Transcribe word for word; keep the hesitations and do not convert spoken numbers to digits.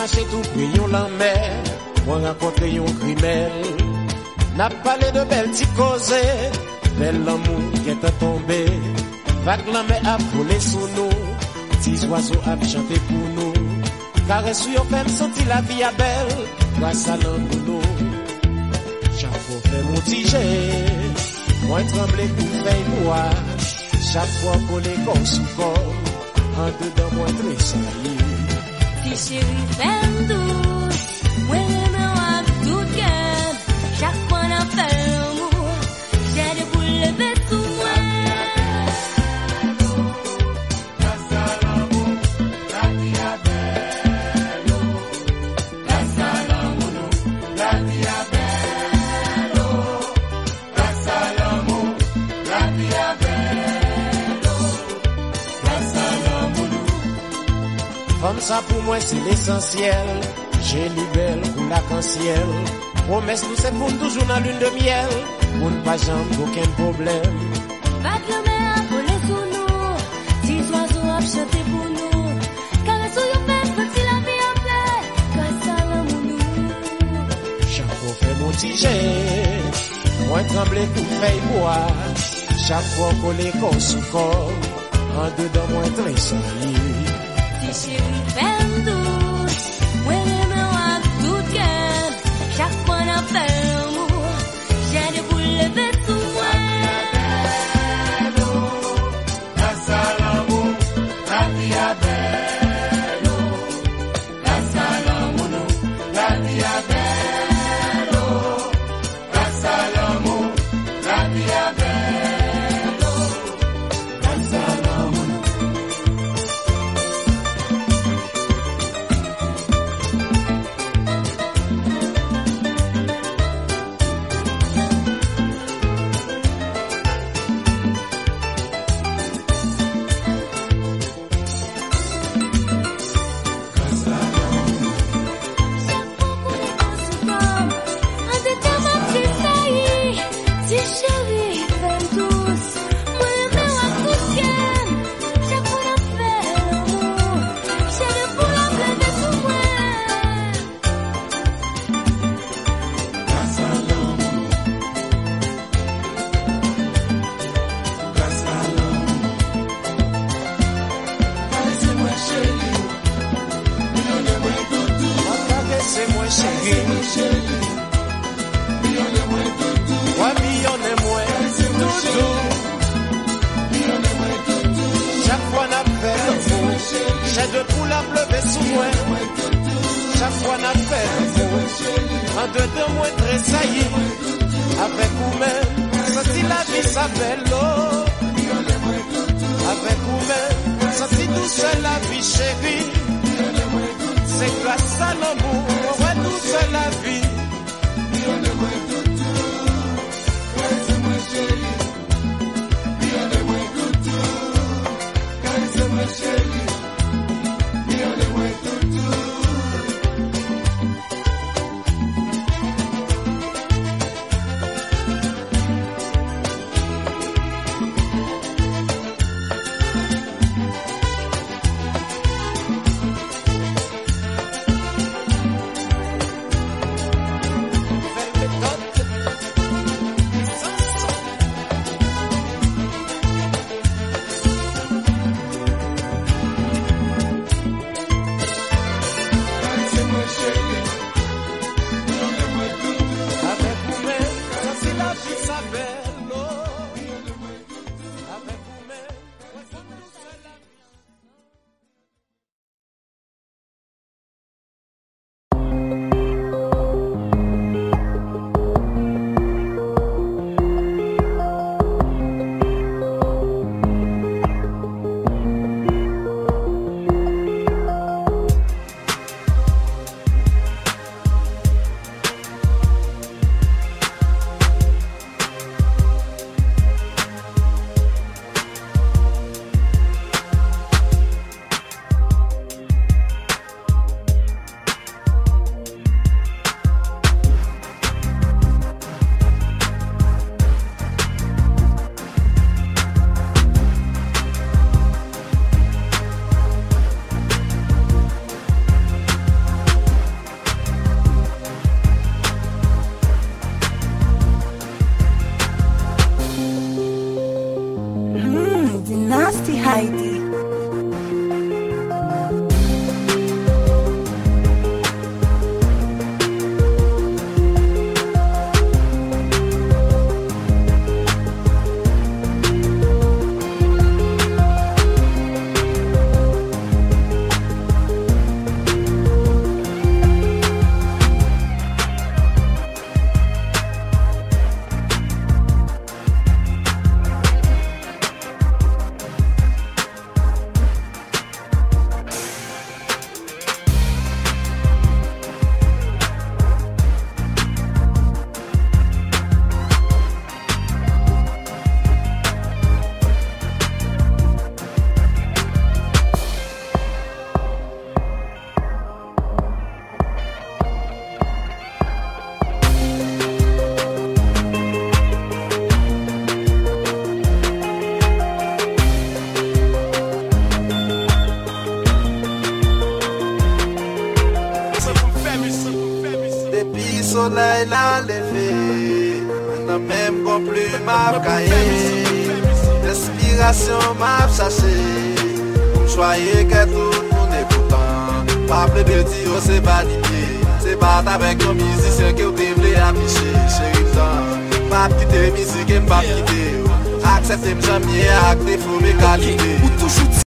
marché tout prions la mer, moi rencontré un criminel. N'a parlé de belles petites causes, belle l'amour qui est tombé. Vague la mer a volé sous nous, petits oiseaux a chanté pour nous. Caresse sur fait me sentir la vie à belle, grâce à l'amour. Chaque fois fait mon tigé, moi tremblé pour faire moi. Chaque fois pour les corps sous corps, en dedans moi tressaillir. Si chérie fait douce, moi j'aime à tout cœur. Chaque fois on a fait l'amour, j'ai des boules levées sous moi. Grâce à l'amour, la vie est belle. Grâce à l'amour, la vie est belle. Grâce à l'amour, la vie est belle. Grâce à l'amour. Comme ça pour moi c'est l'essentiel. J'ai libéré pour l'arc-en-ciel. Promesse nous c'est pour toujours dans lune de miel. Pour ne pas jamais aucun problème. Vague la mer a volé sous nous, dix oiseaux a chanté pour nous. Caresse sur yon fait, petit la vie a belle. Grâce à l'amour. Chaque fois fait mon tigé, moi tremblé pour faire boire. Chaque fois qu'on les corps sous corps, en dedans moi tressaillir. Si chérie fait douce, moi j'aime à tout cœur. Chaque fois on a fait l'amour, j'ai des boules levées sous moi. Grâce à l'amour, la vie est belle. Grâce à l'amour, la vie est belle. Grâce à l'amour, la vie est belle. Grâce à l'amour. J'ai deux poules à pleurer sous moi. Chaque fois n'a fait l'amour. En dedans moi tressaillir. Avec vous-même, senti la vie s'appelle l'eau. Avec vous-même, senti douce la vie chérie. C'est grâce à l'amour, ouais douce la vie. Haiti, Haiti. Soleil l'a levé, n'a même pas plus m'a caillé. L'inspiration m'a chassé, pour choyer que tout le monde est content. Pas plus de dire c'est vanité, c'est pas avec un musicien que vous devez afficher. Chérie, pas quitter musique et pas quitter. Acceptez mes amis et acte défaut mes qualités. Ou toujours